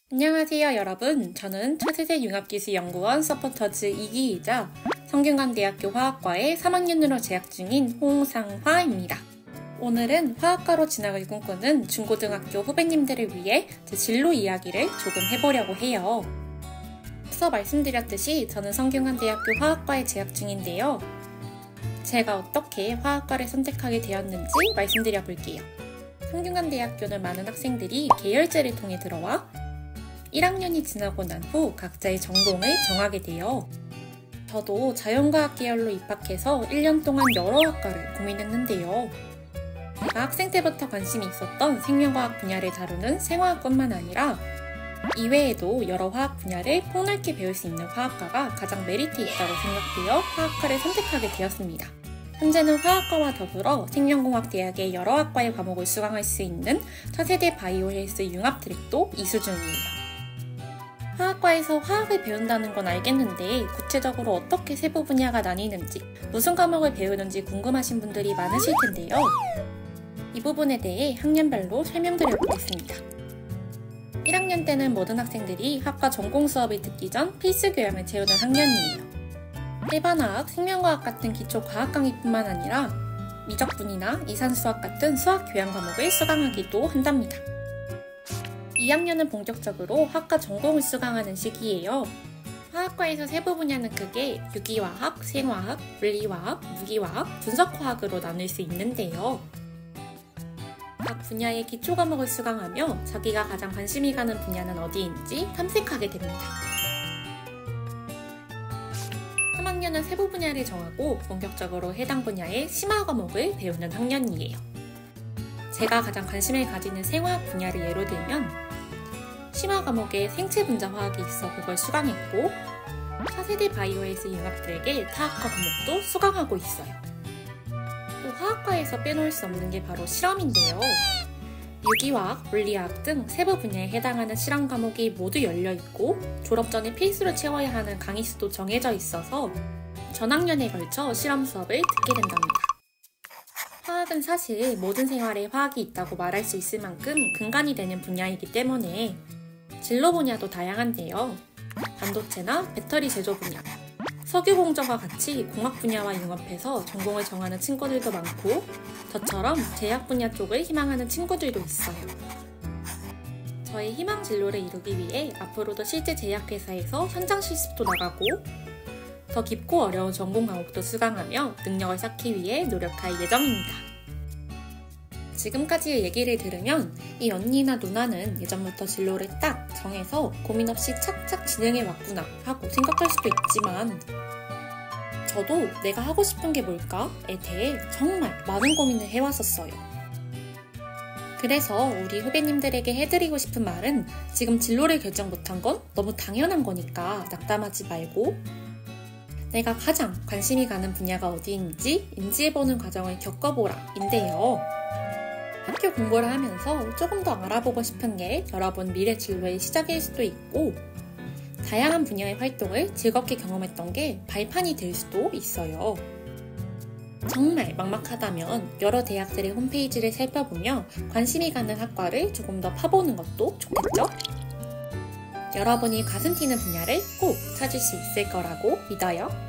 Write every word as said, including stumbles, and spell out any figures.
안녕하세요 여러분. 저는 차세대 융합기술연구원 서포터즈 이 기이자 성균관대학교 화학과에 삼 학년으로 재학 중인 홍상화입니다. 오늘은 화학과로 진학을 꿈꾸는 중고등학교 후배님들을 위해 제 진로 이야기를 조금 해보려고 해요. 앞서 말씀드렸듯이 저는 성균관대학교 화학과에 재학 중인데요. 제가 어떻게 화학과를 선택하게 되었는지 말씀드려 볼게요. 성균관대학교는 많은 학생들이 계열제를 통해 들어와 일 학년이 지나고 난 후 각자의 전공을 정하게 돼요. 저도 자연과학 계열로 입학해서 일 년 동안 여러 학과를 고민했는데요. 제가 학생 때부터 관심이 있었던 생명과학 분야를 다루는 생화학뿐만 아니라 이외에도 여러 화학 분야를 폭넓게 배울 수 있는 화학과가 가장 메리트 있다고 생각되어 화학과를 선택하게 되었습니다. 현재는 화학과와 더불어 생명공학대학의 여러 학과의 과목을 수강할 수 있는 차세대 바이오헬스 융합 트랙도 이수 중이에요. 화학과에서 화학을 배운다는 건 알겠는데 구체적으로 어떻게 세부 분야가 나뉘는지, 무슨 과목을 배우는지 궁금하신 분들이 많으실 텐데요. 이 부분에 대해 학년별로 설명드려 보겠습니다. 일 학년 때는 모든 학생들이 학과 전공 수업을 듣기 전 필수 교양을 채우는 학년이에요. 일반화학, 생명과학 같은 기초 과학 강의뿐만 아니라 미적분이나 이산수학 같은 수학 교양 과목을 수강하기도 한답니다. 이 학년은 본격적으로 학과 전공을 수강하는 시기예요. 화학과에서 세부 분야는 크게 유기화학, 생화학, 물리화학, 무기화학, 분석화학으로 나눌 수 있는데요. 각 분야의 기초 과목을 수강하며 자기가 가장 관심이 가는 분야는 어디인지 탐색하게 됩니다. 삼 학년은 세부 분야를 정하고 본격적으로 해당 분야의 심화 과목을 배우는 학년이에요. 제가 가장 관심을 가지는 생화학 분야를 예로 들면 심화 과목에 생체 분자 화학이 있어 그걸 수강했고, 차세대 바이오헬스 융합들에게 타학과 과목도 수강하고 있어요. 또 화학과에서 빼놓을 수 없는 게 바로 실험인데요. 유기화학, 물리화학 등 세부 분야에 해당하는 실험 과목이 모두 열려있고 졸업 전에 필수로 채워야 하는 강의 수도 정해져 있어서 전학년에 걸쳐 실험 수업을 듣게 된답니다. 화학은 사실 모든 생활에 화학이 있다고 말할 수 있을 만큼 근간이 되는 분야이기 때문에 진로 분야도 다양한데요. 반도체나 배터리 제조 분야, 석유 공정과 같이 공학 분야와 융합해서 전공을 정하는 친구들도 많고, 저처럼 제약 분야 쪽을 희망하는 친구들도 있어요. 저의 희망 진로를 이루기 위해 앞으로도 실제 제약회사에서 현장 실습도 나가고 더 깊고 어려운 전공 과목도 수강하며 능력을 쌓기 위해 노력할 예정입니다. 지금까지의 얘기를 들으면 이 언니나 누나는 예전부터 진로를 딱 정해서 고민 없이 착착 진행해 왔구나 하고 생각할 수도 있지만, 저도 내가 하고 싶은 게 뭘까에 대해 정말 많은 고민을 해왔었어요. 그래서 우리 후배님들에게 해드리고 싶은 말은, 지금 진로를 결정 못한 건 너무 당연한 거니까 낙담하지 말고 내가 가장 관심이 가는 분야가 어디인지 인지해보는 과정을 겪어보라 인데요. 학교 공부를 하면서 조금 더 알아보고 싶은 게 여러분 미래 진로의 시작일 수도 있고, 다양한 분야의 활동을 즐겁게 경험했던 게 발판이 될 수도 있어요. 정말 막막하다면 여러 대학들의 홈페이지를 살펴보며 관심이 가는 학과를 조금 더 파보는 것도 좋겠죠? 여러분이 가슴 튀는 분야를 꼭 찾을 수 있을 거라고 믿어요.